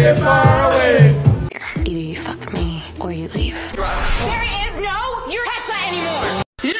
get far away. Either you fuck me or you leave. There is no you're Tesla anymore.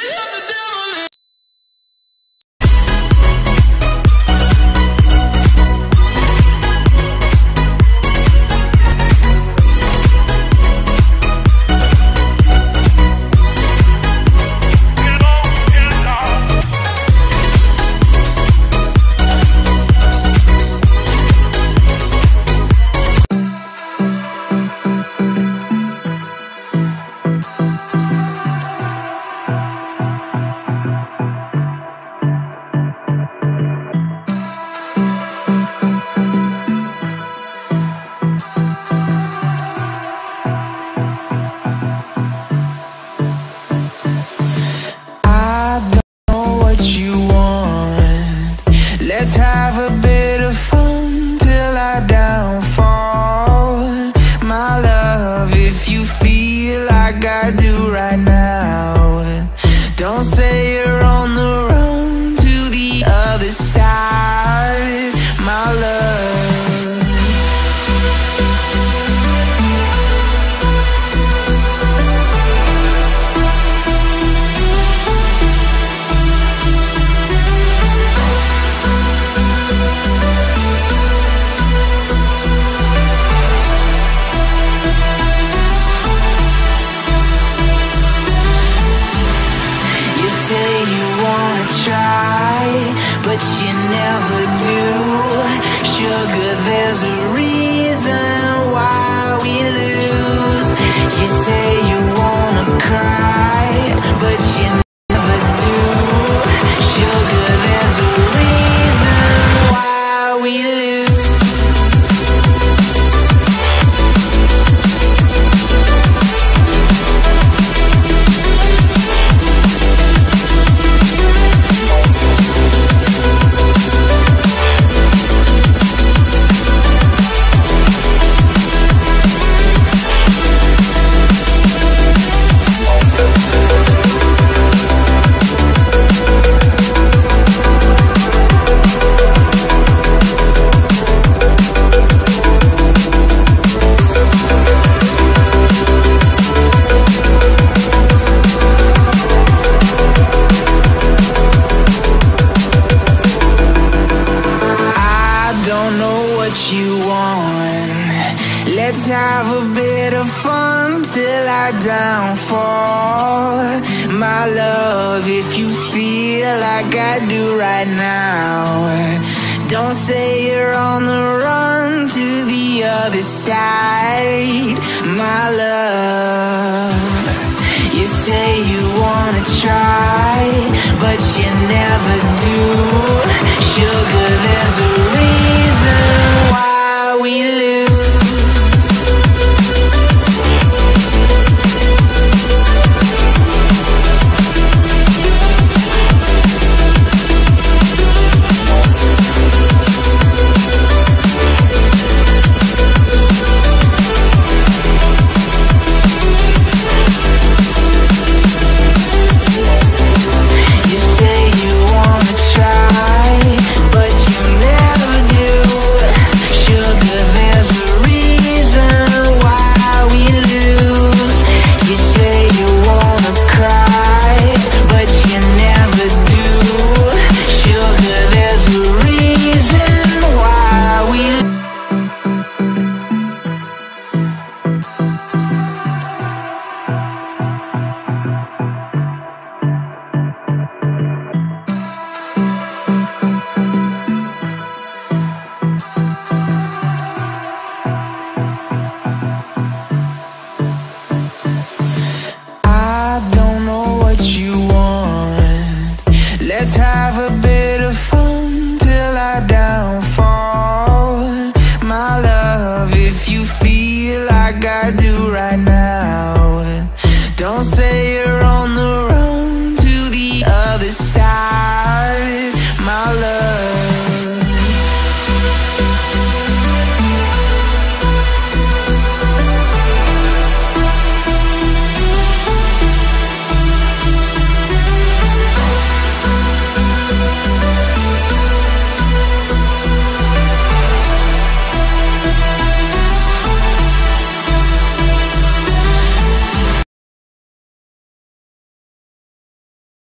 Let's have a bit of fun till I downfall. My love, if you feel like I do right now, don't say you're on the run to the other side, my love. But you never do. Sugar, there's a reason why we lose. You say you wanna cry, but you never do. Sugar, there's a reason why we lose. You want. Let's have a bit of fun till I downfall. My love, if you feel like I do right now, don't say you're on the run to the other side, my love. You say you wanna try, but you never do.